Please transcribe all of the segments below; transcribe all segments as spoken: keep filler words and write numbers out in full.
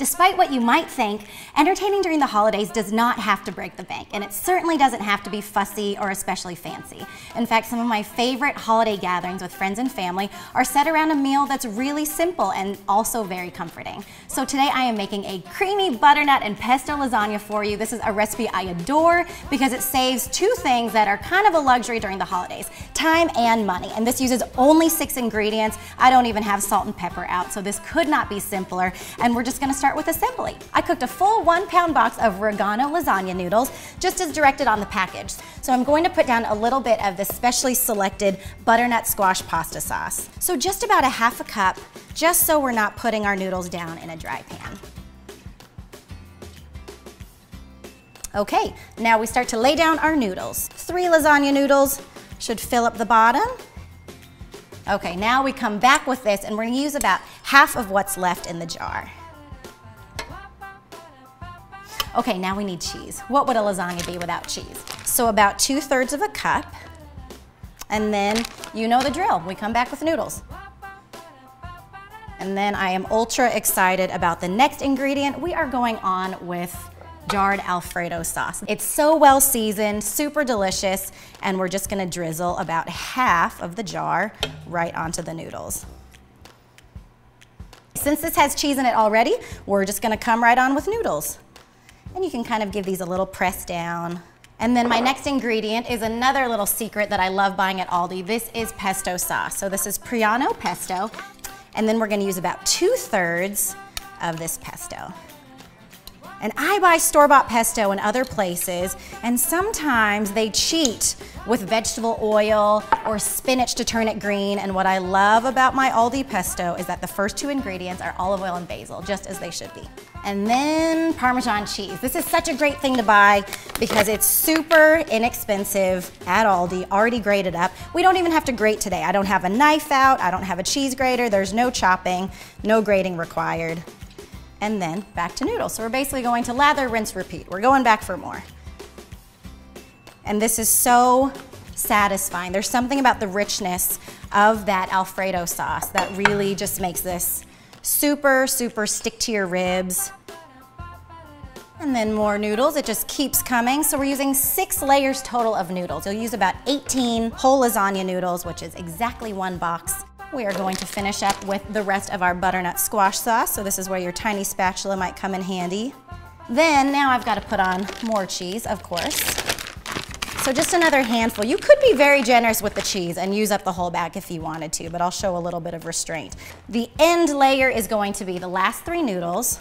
Despite what you might think, entertaining during the holidays does not have to break the bank, and it certainly doesn't have to be fussy or especially fancy. In fact, some of my favorite holiday gatherings with friends and family are set around a meal that's really simple and also very comforting. So today I am making a creamy butternut and pesto lasagna for you. This is a recipe I adore because it saves two things that are kind of a luxury during the holidays, time and money. And this uses only six ingredients. I don't even have salt and pepper out, so this could not be simpler. And we're just gonna start with assembly. I cooked a full one pound box of oregano lasagna noodles, just as directed on the package. So I'm going to put down a little bit of the specially selected butternut squash pasta sauce. So just about a half a cup, just so we're not putting our noodles down in a dry pan. Okay, now we start to lay down our noodles. Three lasagna noodles should fill up the bottom. Okay, now we come back with this and we're gonna use about half of what's left in the jar. Okay, now we need cheese. What would a lasagna be without cheese? So about two thirds of a cup, and then you know the drill. We come back with noodles. And then I am ultra excited about the next ingredient. We are going on with jarred Alfredo sauce. It's so well seasoned, super delicious, and we're just gonna drizzle about half of the jar right onto the noodles. Since this has cheese in it already, we're just gonna come right on with noodles. And you can kind of give these a little press down. And then my next ingredient is another little secret that I love buying at Aldi. This is pesto sauce. So this is Priano pesto. And then we're gonna use about two thirds of this pesto. And I buy store-bought pesto in other places, and sometimes they cheat with vegetable oil or spinach to turn it green. And what I love about my Aldi pesto is that the first two ingredients are olive oil and basil, just as they should be. And then Parmesan cheese. This is such a great thing to buy because it's super inexpensive at Aldi, already grated up. We don't even have to grate today. I don't have a knife out, I don't have a cheese grater, there's no chopping, no grating required. And then back to noodles. So we're basically going to lather, rinse, repeat. We're going back for more. And this is so satisfying. There's something about the richness of that Alfredo sauce that really just makes this super, super stick to your ribs. And then more noodles, it just keeps coming. So we're using six layers total of noodles. You'll use about eighteen whole lasagna noodles, which is exactly one box. We are going to finish up with the rest of our butternut squash sauce. So this is where your tiny spatula might come in handy. Then now I've got to put on more cheese, of course. So just another handful. You could be very generous with the cheese and use up the whole bag if you wanted to, but I'll show a little bit of restraint. The end layer is going to be the last three noodles,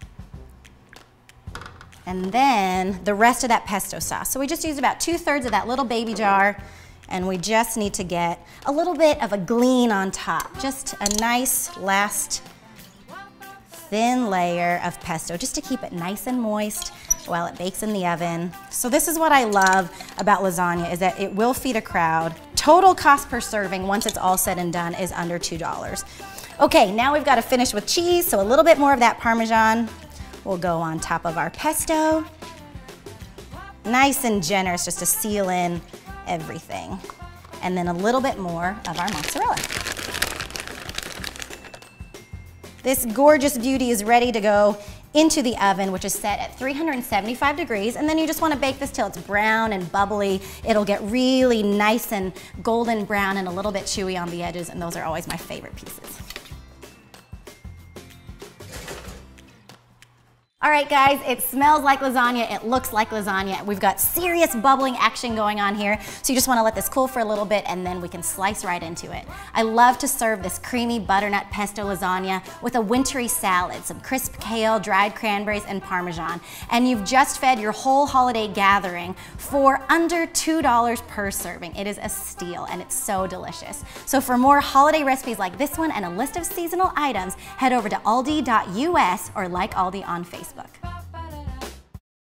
and then the rest of that pesto sauce. So we just used about two thirds of that little baby jar, and we just need to get a little bit of a gleam on top. Just a nice last thin layer of pesto, just to keep it nice and moist while it bakes in the oven. So this is what I love about lasagna, is that it will feed a crowd. Total cost per serving, once it's all said and done, is under two dollars. Okay, now we've got to finish with cheese, so a little bit more of that Parmesan will go on top of our pesto. Nice and generous, just to seal in everything. And then a little bit more of our mozzarella. This gorgeous beauty is ready to go into the oven, which is set at three hundred seventy-five degrees, and then you just want to bake this till it's brown and bubbly. It'll get really nice and golden brown and a little bit chewy on the edges, and those are always my favorite pieces. All right, guys, it smells like lasagna, it looks like lasagna. We've got serious bubbling action going on here, so you just wanna let this cool for a little bit and then we can slice right into it. I love to serve this creamy butternut pesto lasagna with a wintry salad, some crisp kale, dried cranberries, and Parmesan. And you've just fed your whole holiday gathering for under two dollars per serving. It is a steal and it's so delicious. So for more holiday recipes like this one and a list of seasonal items, head over to aldi dot U S or like Aldi on Facebook.